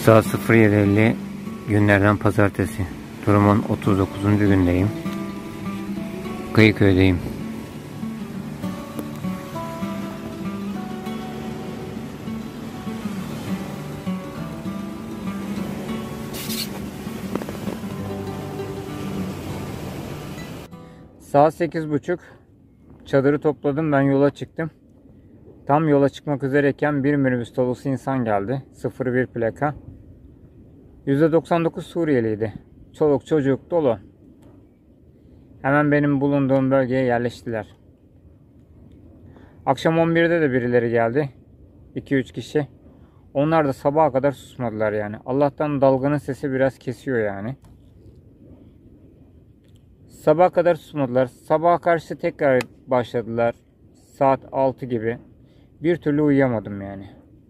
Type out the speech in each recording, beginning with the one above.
Saat 07:50 günlerden pazartesi. Durumun 39. gündeyim. Kıyıköy'deyim. Saat 8:30. Çadırı topladım, ben yola çıktım. Tam yola çıkmak üzereyken bir minibüs dolusu insan geldi. 01 plaka. %99 Suriyeliydi. Çoluk çocuk dolu. Hemen benim bulunduğum bölgeye yerleştiler. Akşam 11'de de birileri geldi. 2-3 kişi. Onlar da sabaha kadar susmadılar yani. Allah'tan dalganın sesi biraz kesiyor yani. Sabaha kadar susmadılar. Sabaha karşı tekrar başladılar. Saat 6 gibi. Bir türlü uyuyamadım yani.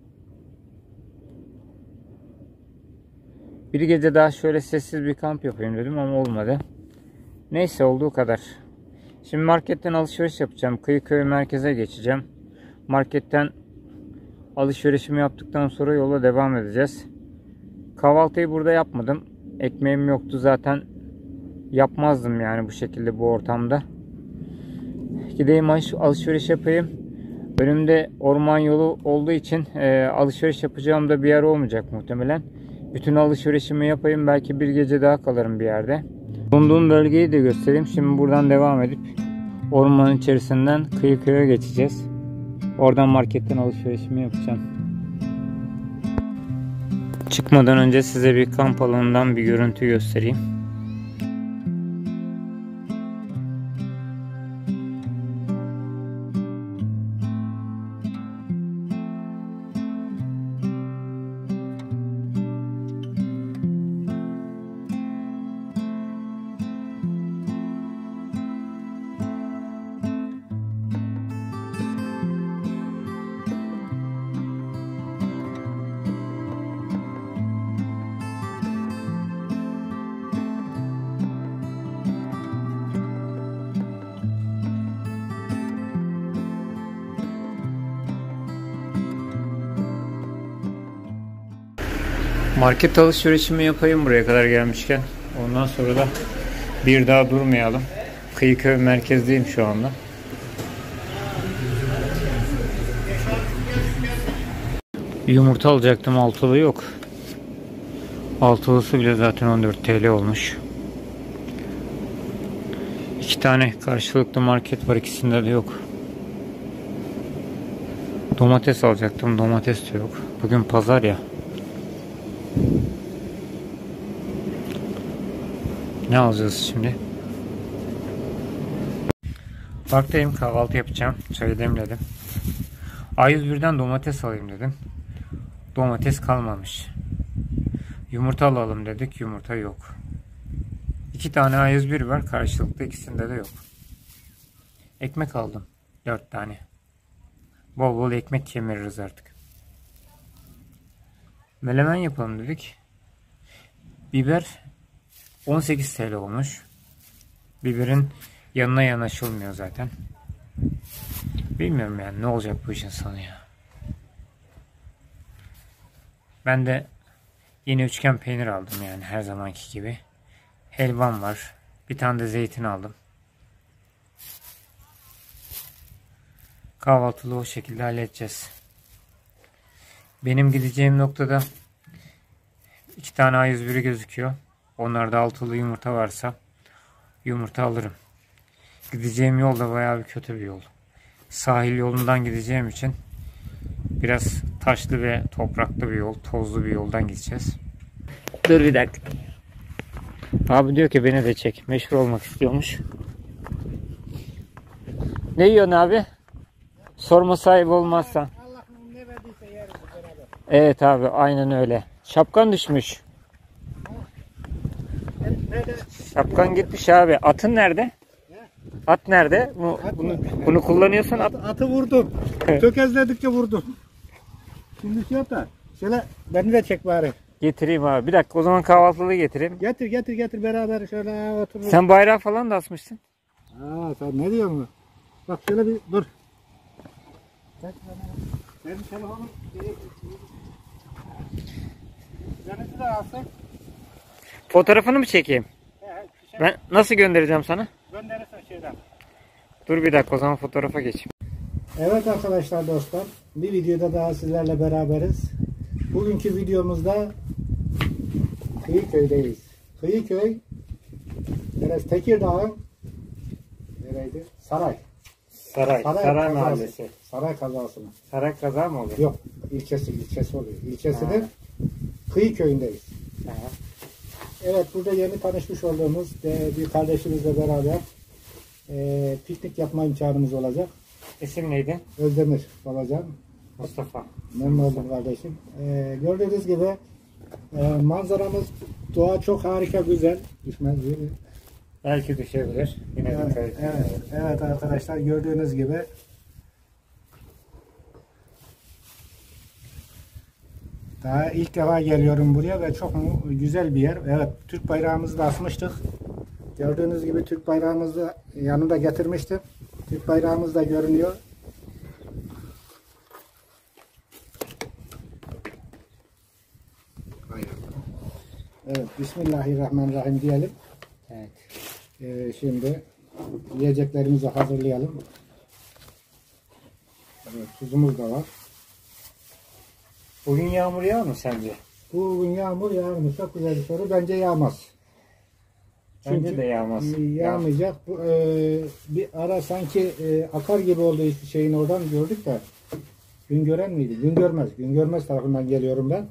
Bir gece daha şöyle sessiz bir kamp yapayım dedim ama olmadı. Neyse, olduğu kadar. Şimdi marketten alışveriş yapacağım. Kıyıköy merkeze geçeceğim. Marketten alışverişimi yaptıktan sonra yola devam edeceğiz. Kahvaltıyı burada yapmadım. Ekmeğim yoktu zaten. Yapmazdım yani bu şekilde, bu ortamda. Gideyim alışveriş yapayım. Önümde orman yolu olduğu için alışveriş yapacağım da bir yer olmayacak muhtemelen. Bütün alışverişimi yapayım. Belki bir gece daha kalırım bir yerde. Bulunduğum bölgeyi de göstereyim. Şimdi buradan devam edip ormanın içerisinden Kıyıköy'e geçeceğiz. Oradan marketten alışverişimi yapacağım. Çıkmadan önce size bir kamp alanından bir görüntü göstereyim. Market alışverişimi yapayım buraya kadar gelmişken. Ondan sonra da bir daha durmayalım. Kıyıköy merkezdeyim şu anda. Yumurta alacaktım, altılı yok. Altılısı bile zaten 14 TL olmuş. 2 tane karşılıklı market var, ikisinde de yok. Domates alacaktım, domates de yok. Bugün pazar ya. Ne alacağız şimdi? Parktayım, kahvaltı yapacağım. Çay demledim. A101'den domates alayım dedim. Domates kalmamış. Yumurta alalım dedik. Yumurta yok. 2 tane A101 var. Karşılıklı, ikisinde de yok. Ekmek aldım. 4 tane. Bol bol ekmek kemiririz artık. Menemen yapalım dedik. Biber 18 TL olmuş. Biberin yanına yanaşılmıyor zaten. Bilmiyorum yani ne olacak bu işin sonu ya. Ben de yine üçgen peynir aldım yani her zamanki gibi. Helvam var. Bir tane de zeytin aldım. Kahvaltılığı o şekilde halledeceğiz. Benim gideceğim noktada 2 tane A101 gözüküyor. Onlarda altılı yumurta varsa yumurta alırım. Gideceğim yol da bayağı bir kötü bir yol. Sahil yolundan gideceğim için biraz taşlı ve topraklı bir yol, tozlu bir yoldan gideceğiz. Dur bir dakika. Abi diyor ki beni de çek. Meşhur olmak istiyormuş. Ne yiyorsun abi? Sorma sahibi olmazsan. Allah'ın ne verdiyse yeriz beraber. Evet abi, aynen öyle. Şapkan düşmüş. Nerede? Şapkan gitmiş abi. Atın nerede? At nerede? Bunu kullanıyorsan at. Atı vurdum. Tökezledikçe vurdum. Şimdi şey yap da. Şöyle beni de çek bari. Getireyim abi. Bir dakika, o zaman kahvaltılığı getireyim. Getir beraber şöyle otururuz. Sen bayrağı falan da asmışsın. Aa, sen ne diyorsun? Bak şöyle bir dur. Benim telefonum. Denizi de alsak. Fotoğrafını mı çekeyim? Şey, Ben nasıl göndereceğim sana? gönderirsen şeyden. Dur bir dakika, o zaman fotoğrafa geçeyim. Evet arkadaşlar, dostlar, bir videoda daha sizlerle beraberiz. Bugünkü videomuzda Kıyıköy'deyiz. Kıyıköy neresi? Tekirdağ'ın nereydi? Saray Saray Mahallesi. Saray kazası mı? Saray kaza mı oluyor? Yok, ilçesi oluyor. İlçesinin Kıyıköy'ündeyiz. Aha. Evet, burada yeni tanışmış olduğumuz bir kardeşimizle beraber piknik yapma imkanımız olacak. İsim neydi? Özdemir Babacan. Mustafa. Memnun oldum kardeşim. Gördüğünüz gibi manzaramız, doğa çok harika, güzel. Düşmez değil mi? Belki düşebilir. Yine Evet arkadaşlar, gördüğünüz gibi daha ilk defa geliyorum buraya ve çok güzel bir yer. Evet, Türk bayrağımızı da asmıştık. Gördüğünüz gibi Türk bayrağımızı da yanında getirmiştim. Türk bayrağımız da görünüyor. Evet, Bismillahirrahmanirrahim diyelim. Evet. Şimdi yiyeceklerimizi hazırlayalım. Evet, tuzumuz da var. Bugün yağmur yağar mı sence? Bugün yağmur yağar mı? Çok güzel bir soru. Bence yağmaz. Bence de yağmaz. Yağmayacak. Bu, bir ara sanki akar gibi oldu şeyin, oradan gördük de. Güngören miydi? Güngörmez. Güngörmez tarafından geliyorum ben.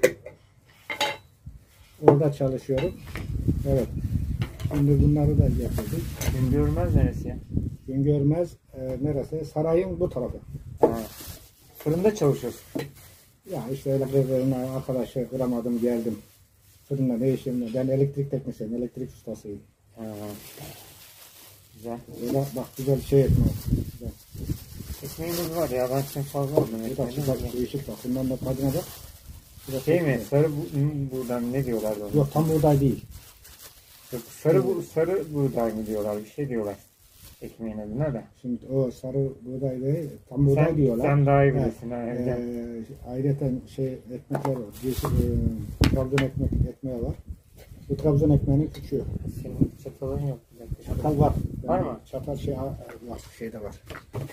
Orada çalışıyorum. Evet. Şimdi bunları da getirdik. Güngörmez neresi ya? Güngörmez neresi? Sarayın bu tarafı. Ha. Fırında çalışıyorsun. Ya işte öyle birbirine arkadaşı kıramadım, geldim. Fırında ne işim var? Ben elektrik teknisyenim, elektrik ustasıyım. Ha. Güzel. Öyle bak, güzel şey etme. Güzel. Ekmeğimiz var ya, ben şimdi fazla aldım. Bir bak, şu bak, değişik bak. Bundan da tadına bak. Biraz Şey mi? ekmek. Sarı buğday ne diyorlar ona? Yok, tam buğday değil. Yok, sarı buğday mı diyorlar? Bir şey diyorlar. Ekmeğin adına da. Şimdi o sarı buğday değil, tam buğday diyorlar. Sen daha iyi Evet. bilirsin. Ha, Ayrıca şey ekmekler var. Trabzon ekmeği var. Bu Trabzon ekmeğinin küçüğü. Senin çatalın yok. Bir dakika. Çatal var. Var mı? Çatal şey var. Şeyde var.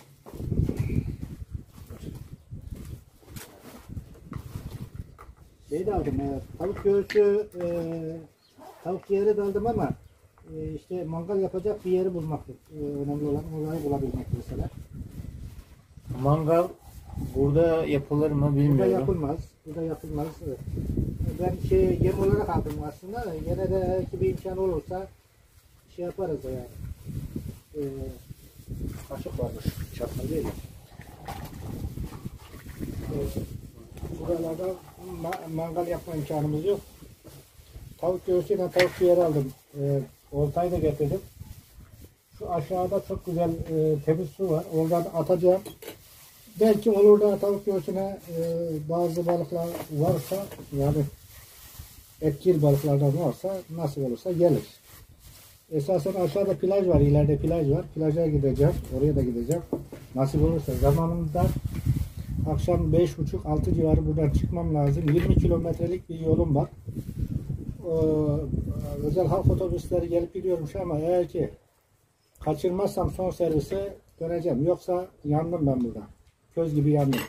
Şey de aldım. Tavuk göğsü, tavuk ciğeri de aldım ama işte mangal yapacak bir yeri bulmak önemli olan, orayı bulabilmek mesela. Mangal burada yapılır mı bilmiyorum. Burada yapılmaz. Burada yapılmaz. Evet. Ben yem olarak aldım aslında. Yine de belki bir imkan olursa şey yaparız da yani. Kaşık varmış. Çatal değil. Buralarda mangal yapma imkanımız yok. Tavuk göğsüyle tavuk ciğeri aldım. Oltayı da getirdim. Şu aşağıda çok güzel temiz su var. Oradan atacağım. Belki olur da tavuk göğsüne bazı balıklar varsa, yani etçil balıklardan varsa, nasıl olursa gelir. Esasen aşağıda plaj var, ileride plaj var. Plaja gideceğim, oraya da gideceğim. Nasip olursa zamanında akşam 5.30-6 civarı buradan çıkmam lazım. 20 kilometrelik bir yolum var. Özel halk otobüsleri gelip gidiyormuş ama eğer ki kaçırmazsam son servise döneceğim. Yoksa yandım ben burada. Köz gibi yandım.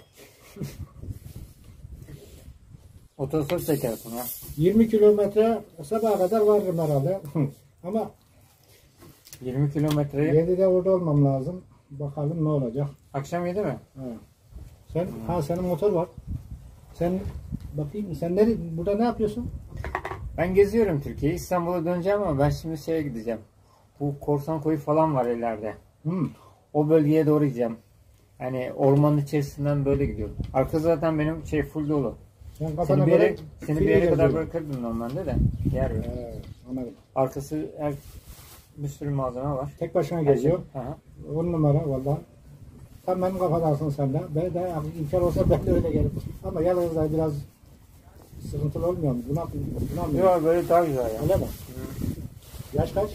Otostop çekersin ha. 20 kilometre sabaha kadar varırım herhalde. Ama 20 kilometreyi 7'de orada olmam lazım. Bakalım ne olacak. akşam 7 mi? Evet. Senin motor var. Sen bakayım, sen burada ne yapıyorsun? Ben geziyorum Türkiye'yi. İstanbul'a döneceğim ama ben şimdi şeye gideceğim. Bu Korsan Koyu falan var ileride. O bölgeye doğru gideceğim. Hani ormanın içerisinden böyle gidiyorum. Arka zaten benim full dolu. Seni bir yere kadar bırakırdım normalde de. Yer yok. Anladım. Arkası bir sürü malzeme var. Tek başına geziyor. 10 numara valla. Tam benim kafadansın sen de. Ben de imkan olsa ben de öyle gelirim. Ama yalnızlar biraz sıkıntılı olmuyor mu? Buna mı? Yok, böyle daha güzel ya. Öyle mi? Yaş kaç?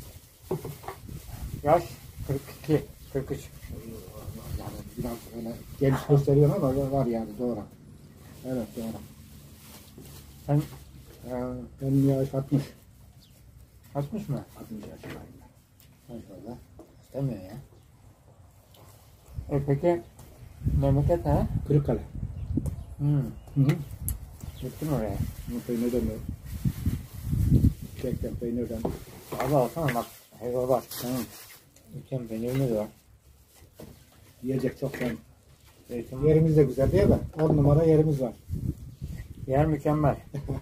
Yaş 42, 43. Yani biraz öyle genç gösteriyor ama var yani, doğru. Evet, doğru. Sen Benim yaş 60. 60 mı? 60 yaşındayım. Maşallah. İstemiyor ya. Peki memleket ha? Kırıkkale. Hı hı. Gittin oraya. Peynirden de. Kekten, peynirden. Abi alsana bak. Helva bak. Tamam. Ülkem peynirimiz var. Yiyecek çok sen. Zeytin var. Yerimiz de güzel değil mi? 10 numara yerimiz var. Yer mükemmel.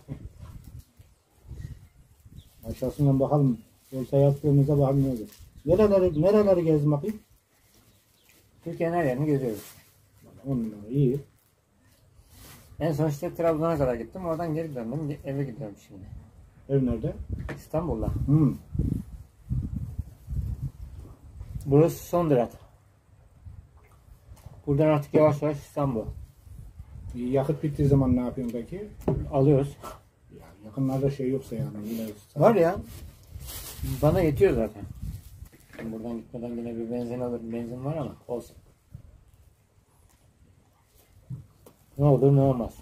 Aşağısından bakalım. Olsa yaptığımızda bakalım ne olur. Nereleri gezdim bakayım? Türkiye'nin her yerini geziyoruz. 10 numara iyi. En son işte Trabzon'a kadar gittim. Oradan geri döndüm. Eve gidiyorum şimdi. Ev nerede? İstanbul'da. Hı. Burası son durak. Buradan artık yavaş yavaş İstanbul. Yakıt bittiği zaman ne yapıyorsun peki? Alıyoruz. Ya yakınlarda şey yoksa yani. Yine Var ya. Bana yetiyor zaten. Şimdi buradan gitmeden yine bir benzin alırım. Benzin var ama olsun. Ne olur ne olmaz.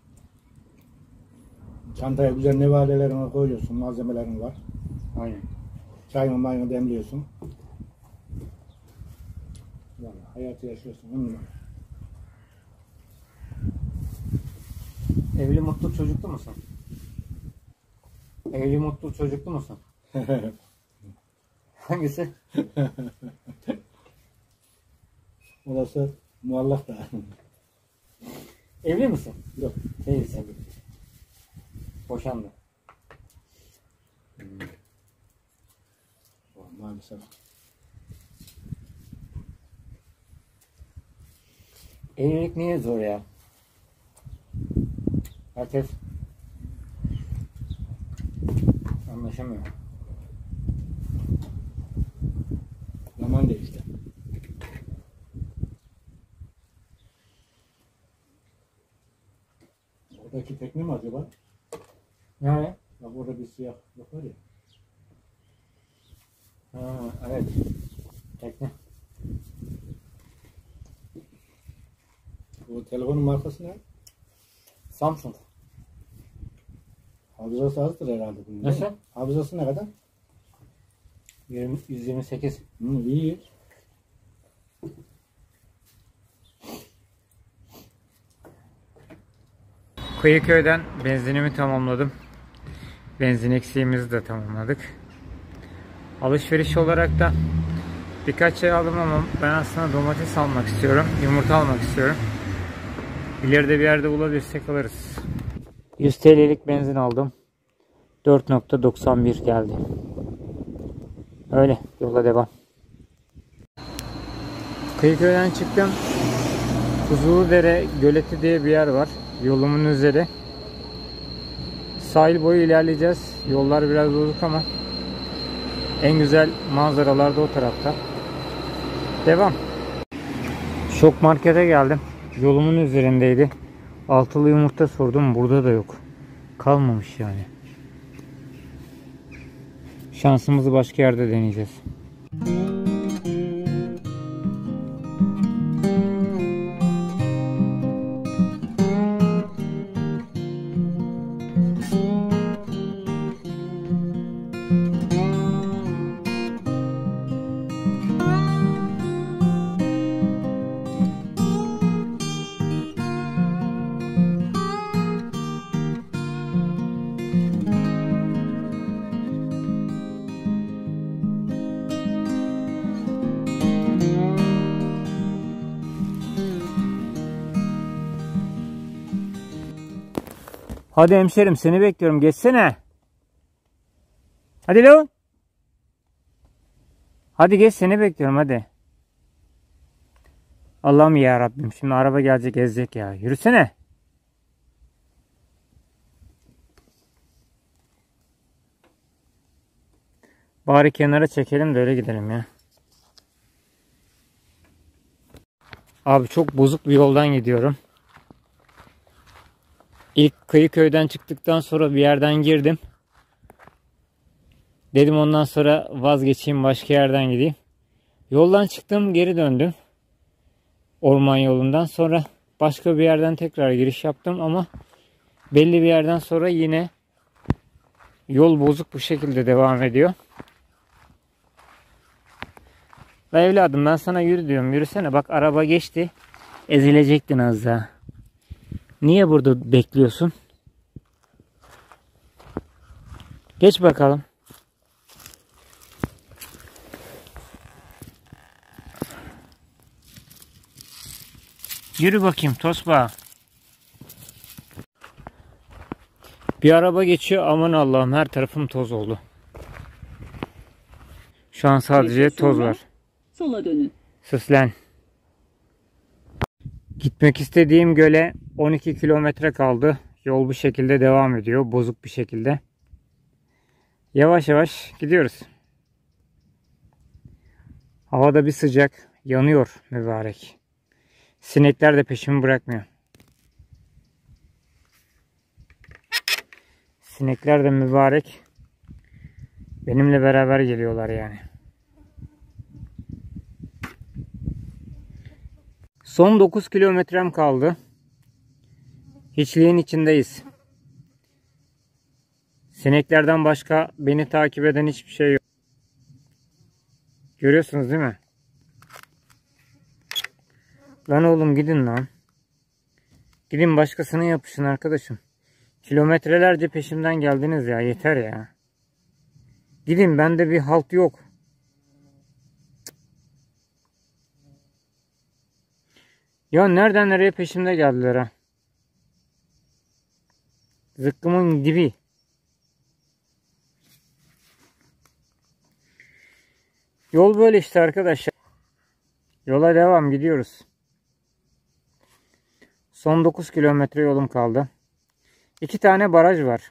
Çantaya güzel nevalelerini koyuyorsun. Malzemelerin var. Aynen. Çayını mayını demliyorsun. Vallahi hayatı yaşıyorsun. 10 numara. Evli mutlu çocuklu musun? Evli mutlu çocuklu musun? Hangisi? Orası muallak da. Evli misin? Yok. Değilsin. Boşandı. Maalesef. Evlilik niye zor ya? Herkes anlaşamıyor. Zaman değişti. Oradaki tekne mi acaba? Yani? Bak orada bir siyah yok var ya. Ha, evet. Tekne. O telefonun markası ne? Samsung. Hafızası azdır herhalde bunun. Nasıl? Hafızası ne kadar? 128. İyi. Kıyıköy'den benzinimi tamamladım. Benzin eksiğimizi de tamamladık. Alışveriş olarak da birkaç şey aldım ama ben aslında domates almak istiyorum. Yumurta almak istiyorum. İleride bir yerde bulabilirsek alırız. 100 TL'lik benzin aldım. 4.91 geldi. Öyle yola devam. Kıyıköy'den çıktım. Kuzuludere Göleti diye bir yer var. Yolumun üzeri. Sahil boyu ilerleyeceğiz. Yollar biraz bozuk ama en güzel manzaralar da o tarafta. Devam. Şok Market'e geldim. Yolumun üzerindeydi. Altılı yumurta sordum. Burada da yok. Kalmamış yani. Şansımızı başka yerde deneyeceğiz. Hadi hemşerim seni bekliyorum. Geçsene. Hadi lo. Hadi geç seni bekliyorum hadi. Allah'ım ya Rabbim. Şimdi araba gelecek ezecek ya. Yürüsene. Bari kenara çekelim de öyle gidelim ya. Abi çok bozuk bir yoldan gidiyorum. İlk Kıyıköy'den çıktıktan sonra bir yerden girdim. Dedim ondan sonra vazgeçeyim başka yerden gideyim. Yoldan çıktım geri döndüm. Orman yolundan sonra başka bir yerden tekrar giriş yaptım ama belli bir yerden sonra yine yol bozuk bu şekilde devam ediyor. La evladım, ben sana yürü diyorum. Yürüsene, bak araba geçti. Ezilecektin az daha. Niye burada bekliyorsun? Geç bakalım. Yürü bakayım Tosba. Bir araba geçiyor, aman Allah'ım, her tarafım toz oldu. Şu an sadece toz var. Sola dönün. Sus lan. Gitmek istediğim göle 12 kilometre kaldı. Yol bu şekilde devam ediyor. Bozuk bir şekilde. Yavaş yavaş gidiyoruz. Havada bir sıcak. Yanıyor mübarek. Sinekler de peşimi bırakmıyor. Sinekler de mübarek. Benimle beraber geliyorlar yani. Son 9 kilometrem kaldı. Hiçliğin içindeyiz. Sineklerden başka beni takip eden hiçbir şey yok. Görüyorsunuz değil mi? Lan oğlum gidin lan. Gidin başkasına yapışın arkadaşım. Kilometrelerce peşimden geldiniz ya, yeter ya. Gidin, bende bir halt yok. Ya nereden nereye peşimde geldiler ha. Zıkkımın dibi. Yol böyle işte arkadaşlar. Yola devam, gidiyoruz. Son 9 kilometre yolum kaldı. 2 tane baraj var.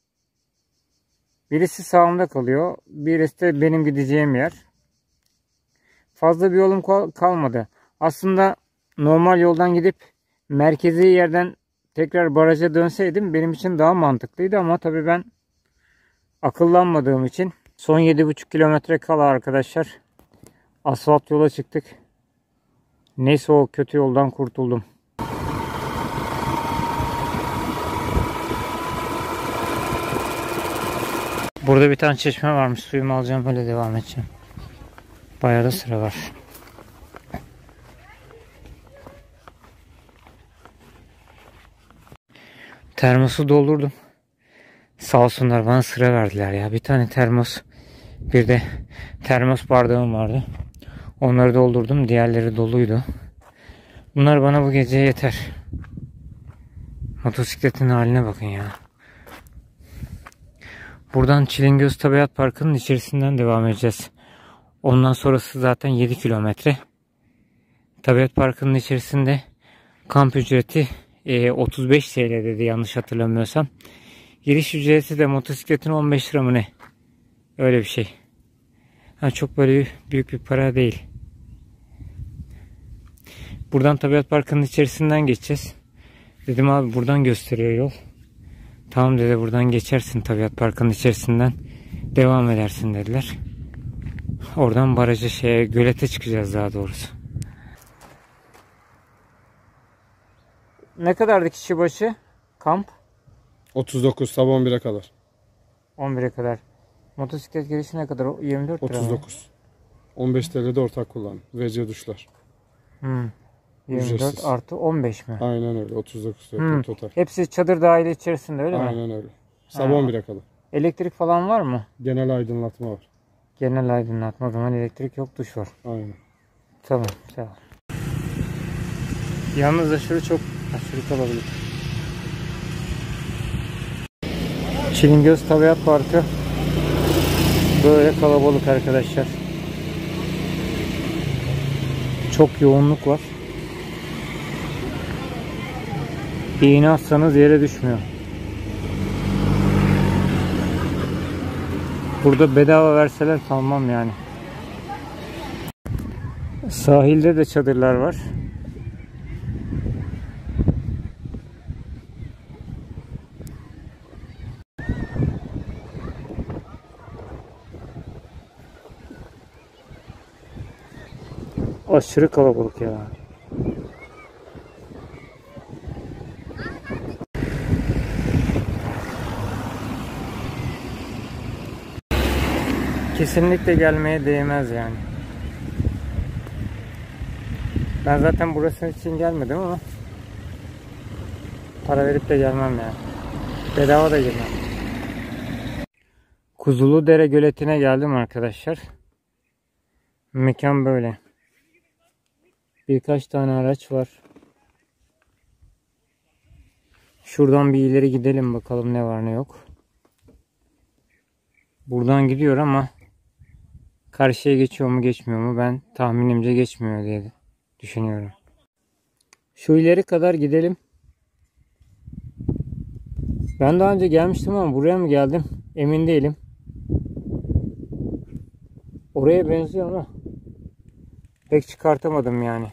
Birisi sağımda kalıyor. Birisi de benim gideceğim yer. Fazla bir yolum kalmadı. Aslında normal yoldan gidip merkezi yerden tekrar baraja dönseydim benim için daha mantıklıydı, ama tabii ben akıllanmadığım için son 7,5 kilometre kala arkadaşlar asfalt yola çıktık. Neyse, o kötü yoldan kurtuldum. Burada bir tane çeşme varmış. Suyumu alacağım, böyle devam edeceğim. Bayağı da sıra var. Termosu doldurdum. Sağ olsunlar, bana sıra verdiler ya. Bir tane termos, bir de termos bardağım vardı. Onları doldurdum. Diğerleri doluydu. Bunlar bana bu gece yeter. Motosikletin haline bakın ya. Buradan Çilingöz Tabiat Parkı'nın içerisinden devam edeceğiz. Ondan sonrası zaten 7 kilometre. Tabiat Parkı'nın içerisinde kamp ücreti 35 TL dedi, yanlış hatırlamıyorsam. Giriş ücreti de motosikletin 15 lira mı ne? Öyle bir şey. Ha, çok böyle büyük bir para değil. Buradan Tabiat Parkı'nın içerisinden geçeceğiz. Dedim abi, buradan gösteriyor yol. Tamam dedi, buradan geçersin Tabiat Parkı'nın içerisinden. Devam edersin dediler. Oradan baraja gölete çıkacağız daha doğrusu. Ne kadardı kişi başı kamp? 39, sabah 11'e kadar. 11'e kadar. Motosiklet girişi ne kadar? 24 lira 39. 15 TL'de ortak kullanım. WC duşlar. 24 Ücretsiz. artı 15 mi? Aynen öyle. 39 yapıyor total. Hepsi çadır dahili içerisinde, öyle mi? Aynen öyle. Sabah 11'e kadar. Elektrik falan var mı? Genel aydınlatma var. Genel aydınlatma. O zaman elektrik yok, duş var. Aynen. Tamam, sağ ol. Yalnız aşırı kalabalık. Çilingöz Tabiat Parkı böyle kalabalık arkadaşlar. Çok yoğunluk var. İğne atsanız yere düşmüyor. Burada bedava verseler kalmam yani. Sahilde de çadırlar var. Aşırı kalabalık ya. kesinlikle gelmeye değmez yani. Ben zaten burası için gelmedim ama para verip de gelmem yani. Bedava da girmem. Kuzuludere Göleti'ne geldim arkadaşlar. Mekan böyle. Birkaç tane araç var. Şuradan bir ileri gidelim bakalım ne var ne yok. Buradan gidiyor ama karşıya geçiyor mu geçmiyor mu, ben tahminimce geçmiyor diye düşünüyorum. Şu ileri kadar gidelim. Ben daha önce gelmiştim ama buraya mı geldim emin değilim. Oraya benziyor ama pek çıkartamadım yani.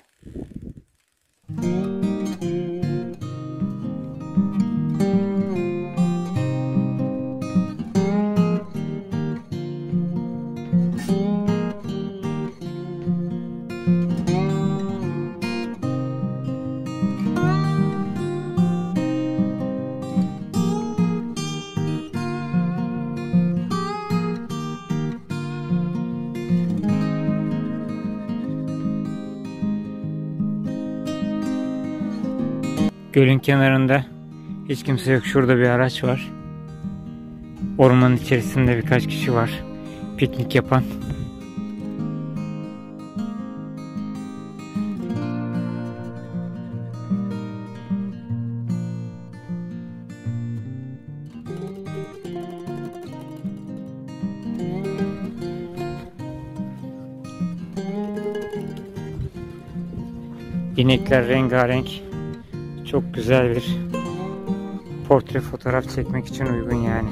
Gölün kenarında hiç kimse yok. Şurada bir araç var. Ormanın içerisinde birkaç kişi var. Piknik yapan. İnekler rengarenk. Çok güzel bir portre fotoğraf çekmek için uygun yani.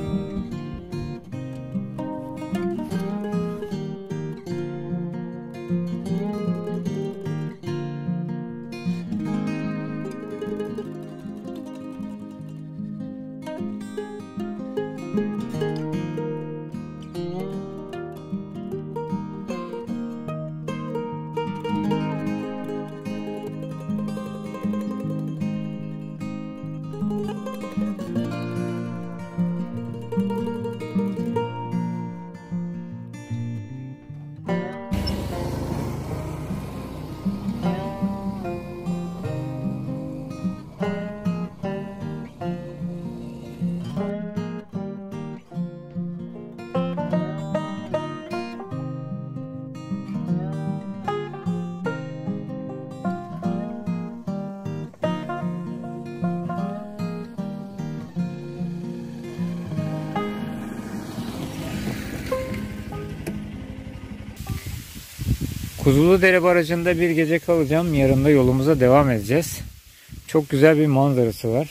Kuzuludere Barajı'nda bir gece kalacağım. Yarın da yolumuza devam edeceğiz. Çok güzel bir manzarası var.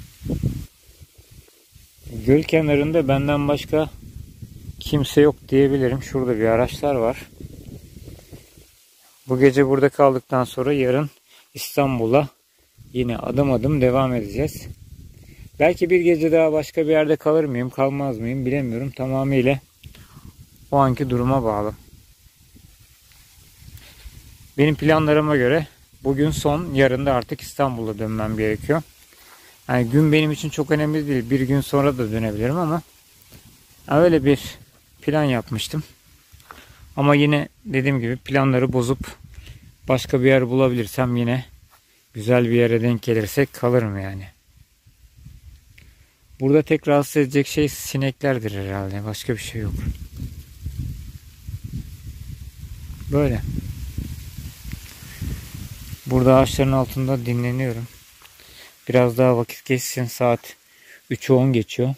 Göl kenarında benden başka kimse yok diyebilirim. Şurada bir araçlar var. Bu gece burada kaldıktan sonra yarın İstanbul'a yine adım adım devam edeceğiz. Belki bir gece daha başka bir yerde kalır mıyım, kalmaz mıyım bilemiyorum. Tamamıyla o anki duruma bağlı. Benim planlarıma göre bugün son, yarın da artık İstanbul'a dönmem gerekiyor. Yani gün benim için çok önemli değil. Bir gün sonra da dönebilirim ama öyle bir plan yapmıştım. Ama yine dediğim gibi planları bozup başka bir yer bulabilirsem yine güzel bir yere denk gelirsek kalırım yani. Burada tek rahatsız edecek şey sineklerdir herhalde. Başka bir şey yok. Böyle. Burada ağaçların altında dinleniyorum. Biraz daha vakit geçsin. Saat 3'ü 10 geçiyor.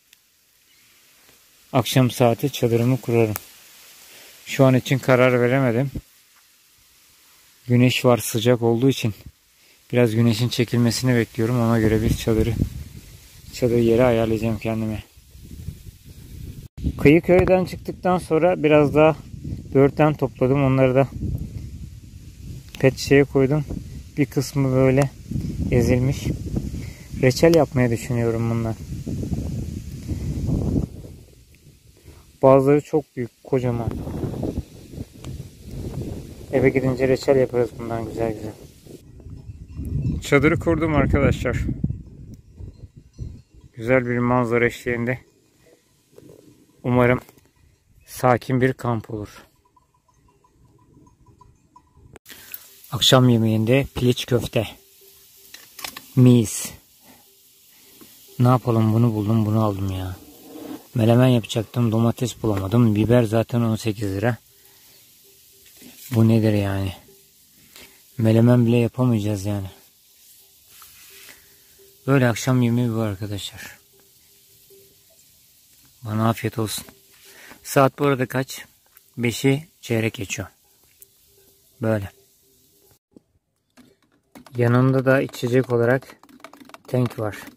Akşam saati çadırımı kurarım. Şu an için karar veremedim. Güneş var, sıcak olduğu için biraz güneşin çekilmesini bekliyorum. Ona göre bir çadır yeri ayarlayacağım kendime. Kıyıköy'den çıktıktan sonra biraz daha böğürtlen topladım. Onları da pet şişeye koydum. Bir kısmı böyle ezilmiş. Reçel yapmayı düşünüyorum bundan. Bazıları çok büyük, kocaman. Eve gidince reçel yaparız bundan güzel güzel. Çadırı kurdum arkadaşlar. Güzel bir manzara eşliğinde. Umarım sakin bir kamp olur. Akşam yemeğinde piliç köfte. Mis. Ne yapalım, bunu buldum, bunu aldım ya. Melemen yapacaktım, domates bulamadım. Biber zaten 18 lira. Bu nedir yani? Melemen bile yapamayacağız yani. Böyle akşam yemeği bu arkadaşlar. Bana afiyet olsun. Saat bu arada kaç? 5'i çeyrek geçiyor. Böyle. Yanında da içecek olarak tank var.